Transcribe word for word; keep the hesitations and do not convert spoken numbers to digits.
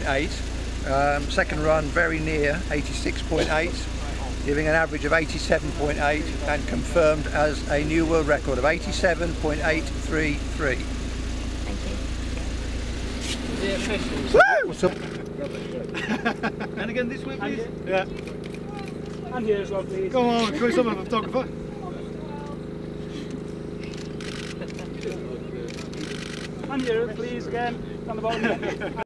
eight. Um, second run very near eighty-six point eight, giving an average of eighty-seven point eight and confirmed as a new world record of eighty-seven point eight three three. Thank you. Woo! What's up? And again this way, please. And Yeah. And here as well, please. Go on, can we some of a photographer? And here, please, again, on the bottom.